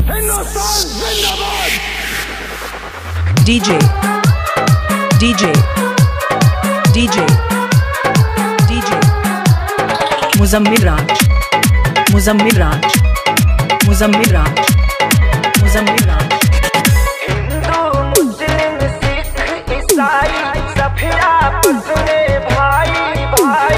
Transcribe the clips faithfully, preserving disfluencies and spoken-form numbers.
DJ DJ DJ DJ Mujammil Raj Mujammil Raj Mujammil Raj Mujammil Raj Hindu मुस्लिम सिख ईसाई सभी आपस में भाई भाई।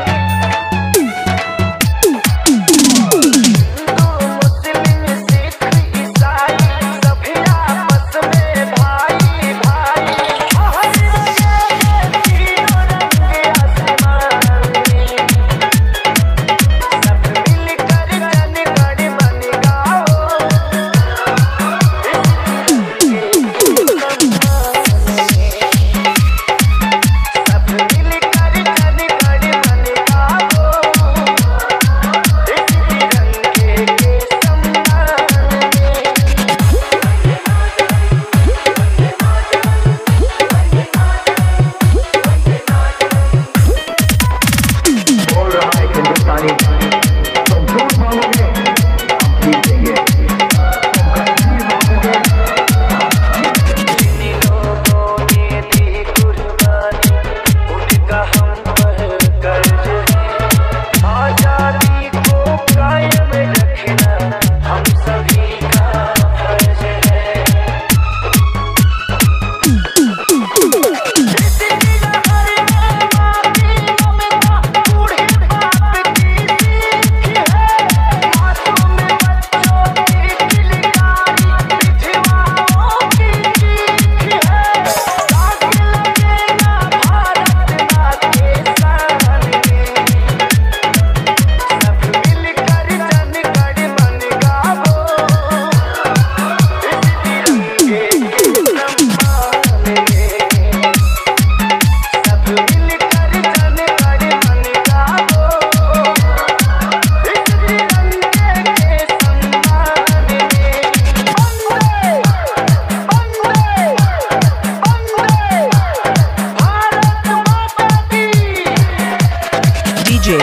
DJ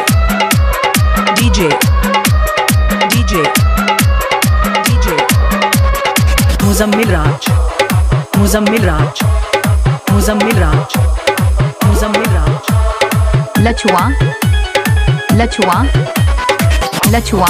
DJ DJ DJ Mujammil Raj Mujammil Raj Mujammil Raj Mujammil Raj लछुआ लछुआ लछुआ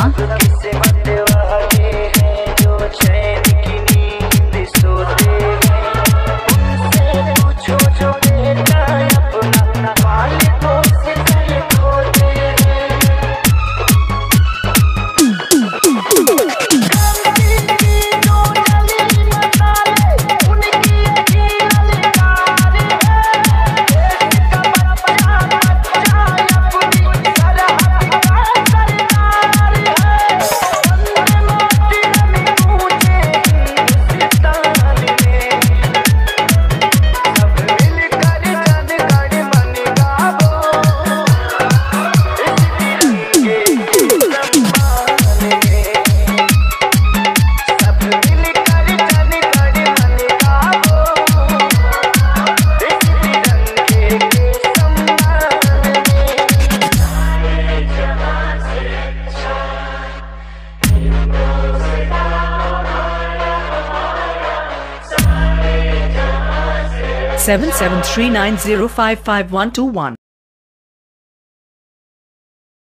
seven seven three nine zero five five one two one